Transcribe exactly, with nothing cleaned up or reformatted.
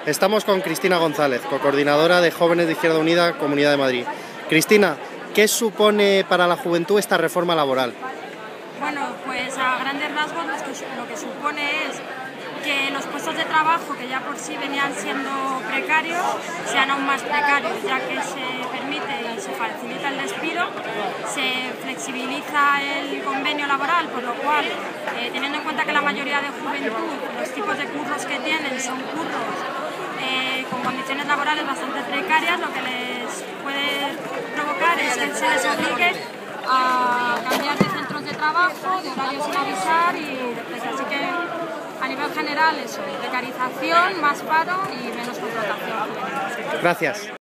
Estamos con Cristina González, coordinadora de Jóvenes de Izquierda Unida, Comunidad de Madrid. Cristina, ¿qué supone para la juventud esta reforma laboral? Bueno, pues a grandes rasgos lo que, lo que supone es que los puestos de trabajo, que ya por sí venían siendo precarios, sean aún más precarios, ya que se permite y se facilita el despido, se flexibiliza el convenio laboral, por lo cual, eh, teniendo en cuenta que la mayoría de juventud, los tipos de curros que tienen son curros eh, con condiciones laborales bastante precarias, lo que les puede provocar es que se les obligue a cambiar de centros de trabajo, de horarios sin avisar y de precios. Así que a nivel general eso, precarización, más paro y menos contratación. Gracias.